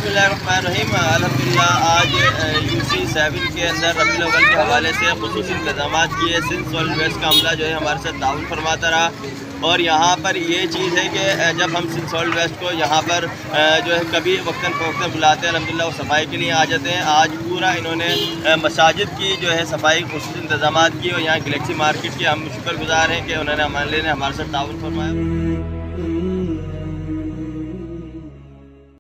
बिस्मिल्लाहिर्रहमानिर्रहीम। अल्हम्दुलिल्लाह आज UC 7 के अंदर रबीउल अव्वल के हवाले से खुसूसी इंतजाम किए। सिंध सॉलिड वेस्ट का अमला जो है हमारे साथ ताउन फरमाता रहा। और यहाँ पर ये चीज़ है कि जब हम सिंध सॉलिड वेस्ट को यहाँ पर जो है कभी वक्तन फ़वक्तन बुलाते हैं, अल्हम्दुलिल्लाह वो सफाई के लिए आ जाते हैं। आज पूरा इन्होंने मसाजिद की जो है सफाई खुसूसी इंतजाम किए और यहाँ गैलेक्सी मार्केट के हम शुक्रगुज़ार हैं कि उन्होंने हमारे साथ ताउन फरमाया।